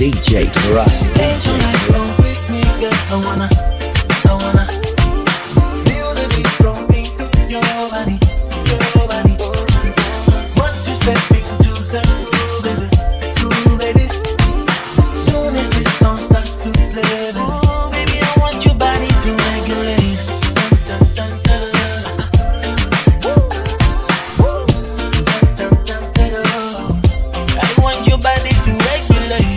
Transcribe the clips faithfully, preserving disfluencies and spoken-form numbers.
DjPOLYRASTA. Dance all night long with me, girl. I wanna, I wanna feel the beat flowing through your body, your body. Want to step into the groove, baby, groove, baby. Soon as this song starts to play, baby, oh, baby, I want your body to regulate. Dun, dun, dun, dun, dun, dun, dun, dun, dun. I want your body to regulate.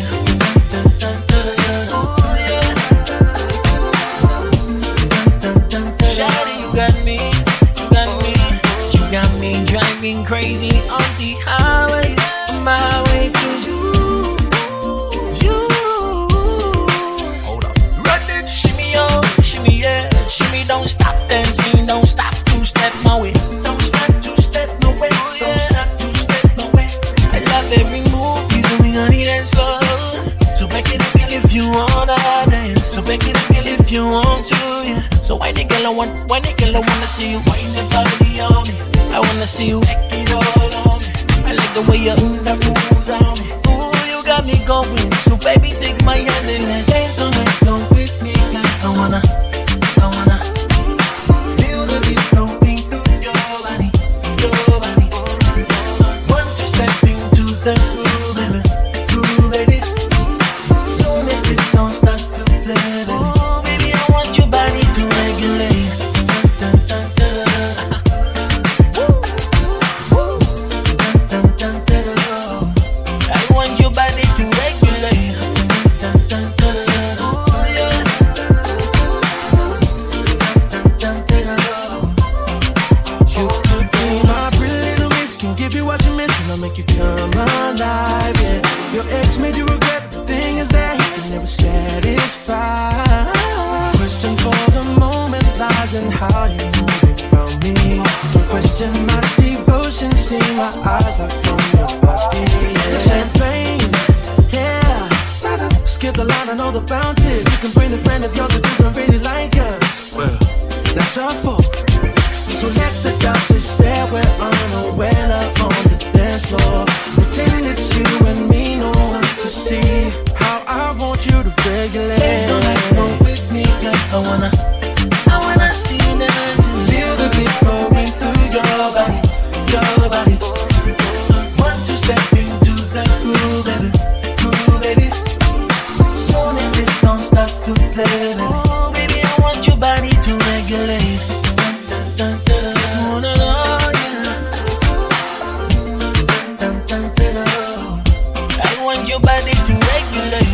Driving crazy on the highway, on my way to you, you. Hold up, run it, shimmy on, shimmy yeah, shimmy don't stop dancing, don't stop to step my way, don't stop to step my way, don't stop to step my way. I love every move you doing on the dance floor, so back it up, girl, if you wanna dance, so back it up, girl, if you want to, yeah. So why the girl I want, why the girl I wanna see you wind the body on me. I wanna see you back it all on me. I like the way you move that moves on me. Ooh, you got me going. So baby, take my hand and let's dance all night long with me. I wanna, I wanna feel the beat flowing through your body, your body. Want to step into the groove, baby, groove, baby. Soon as this song starts to play, baby, oh, baby, I want your body to regulate. Dun, dun, dun, dun. Make you come alive, yeah. Your ex made you regret the thing is that he can never satisfy. Question for the moment lies in how you move it from me. Don't question my devotion, see my eyes like from your body. The champagne, yeah. Skip the line, I know the bounces. You can bring a friend of yours that doesn't really like us. Well, that's our fault. So let the doctor say we're unaware up on the dance floor. Pretend it's you and me, no one to see how I want you to regulate. Dance all night long with me, girl. I wanna, I wanna see you dance. Feel the beat flowing through your body, your body. Want to step into the groove, baby, groove, baby. Soon as this song starts to play, baby, oh, baby, I want your body to regulate. Dun, dun, dun, dun. Oh, no, no, yeah. Dun, dun, dun, dun. I want your body to regulate.